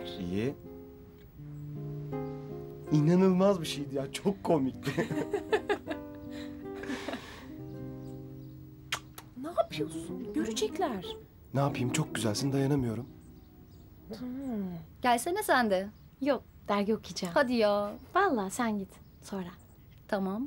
haber? İyi. İnanılmaz bir şeydi ya. Çok komikti. Ne yapıyorsun? Görecekler. Ne yapayım? Çok güzelsin. Dayanamıyorum. Gelsene sen de. Yok, dergi okuyacağım. Hadi ya. Vallahi sen git sonra. Tamam.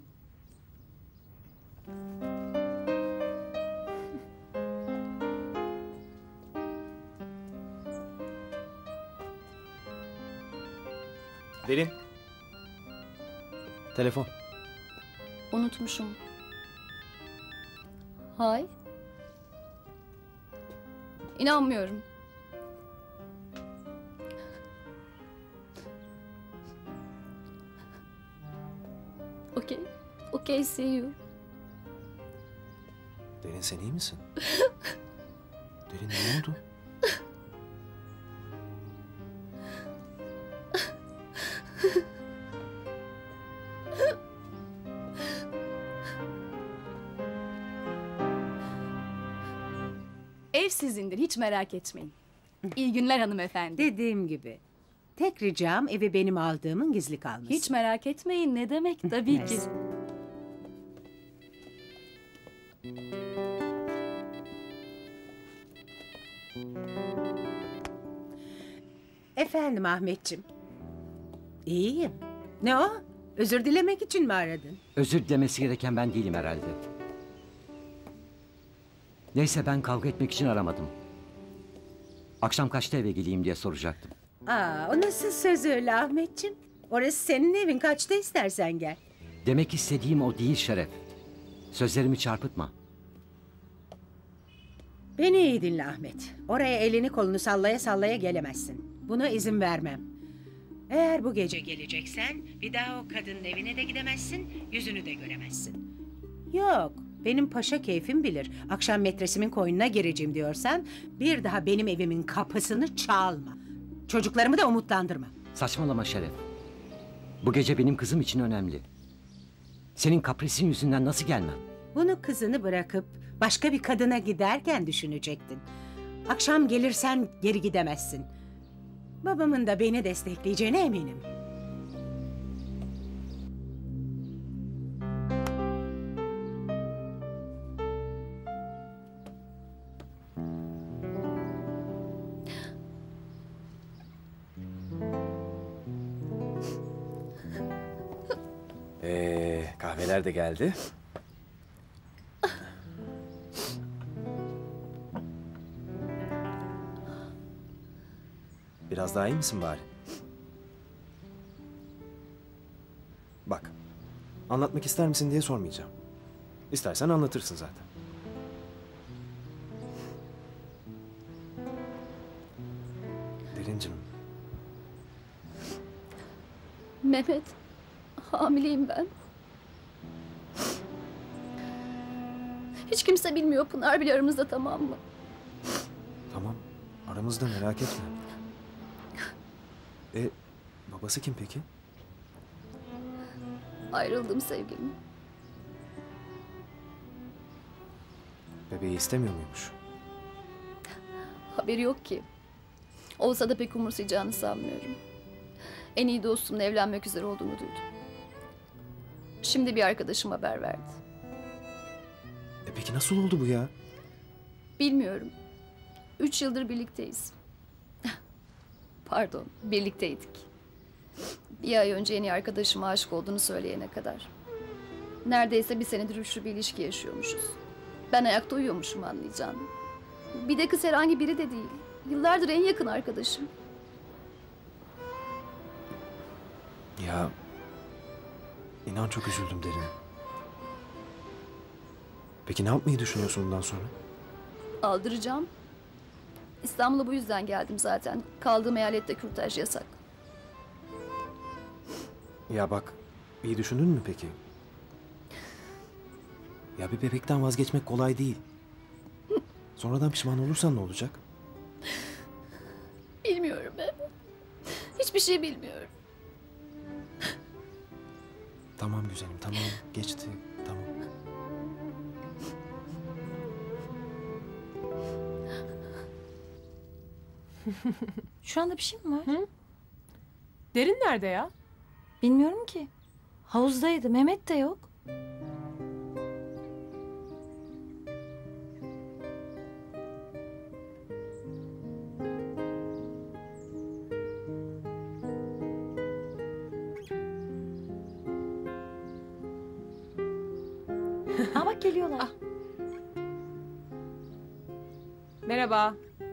Derin. Telefon. Unutmuşum. Hay. İnanmıyorum. Okay. Okay, see you. Derin sen iyi misin? Derin ne oldu? Ev sizindir, hiç merak etmeyin. İyi günler hanımefendi. Dediğim gibi. Tek ricam evi benim aldığımın gizli kalması. Hiç merak etmeyin, ne demek tabii ki. Efendim Ahmetciğim. İyiyim. Ne o? Özür dilemek için mi aradın? Özür dilemesi gereken ben değilim herhalde. Neyse ben kavga etmek için aramadım. Akşam kaçta eve geleyim diye soracaktım. O nasıl söz öyle Ahmetciğim? Orası senin evin, kaçta istersen gel. Demek istediğim o değil Şeref. Sözlerimi çarpıtma. Beni iyi dinle Ahmet. Oraya elini kolunu sallaya sallaya gelemezsin. Buna izin vermem. Eğer bu gece geleceksen bir daha o kadının evine de gidemezsin, yüzünü de göremezsin. Yok, benim paşa keyfim bilir. Akşam metresimin koynuna gireceğim diyorsan bir daha benim evimin kapısını çalma. Çocuklarımı da umutlandırma. Saçmalama Şeref. Bu gece benim kızım için önemli. Senin kaprisin yüzünden nasıl gelmem? Bunu kızını bırakıp başka bir kadına giderken düşünecektin. Akşam gelirsen geri gidemezsin. Babamın da beni destekleyeceğine eminim. Kahveler de geldi. Biraz daha iyi misin bari? Bak, anlatmak ister misin diye sormayacağım. İstersen anlatırsın zaten. Derincim, Mehmet, hamileyim ben. Hiç kimse bilmiyor, Pınar bile aramızda, tamam mı? tamam. Aramızda, merak etme. Babası kim peki? Ayrıldım sevgilim. Bebeği istemiyor muymuş? Haberi yok ki. Olsa da pek umursayacağını sanmıyorum. En iyi dostumla evlenmek üzere olduğunu duydum. Şimdi bir arkadaşım haber verdi. Peki nasıl oldu bu ya? Bilmiyorum. 3 yıldır birlikteyiz. Pardon, birlikteydik. Bir ay önce en iyi arkadaşıma aşık olduğunu söyleyene kadar. Neredeyse bir senedir üçlü bir ilişki yaşıyormuşuz. Ben ayakta uyuyormuşum, anlayacağın. Bir de kız herhangi biri de değil. Yıllardır en yakın arkadaşım. Ya, inan çok üzüldüm Derin. Peki ne yapmayı düşünüyorsun bundan sonra? Aldıracağım. İstanbul'a bu yüzden geldim zaten. Kaldığım eyalette kürtaj yasak. Ya bak, iyi düşündün mü peki? Ya bir bebekten vazgeçmek kolay değil. Sonradan pişman olursan ne olacak? Bilmiyorum ben. Hiçbir şey bilmiyorum. Tamam güzelim, tamam. Geçti, tamam. Şu anda bir şey mi var? Derin nerede ya? Bilmiyorum ki. Havuzdaydı. Mehmet de yok. Aa bak geliyorlar. Merhaba.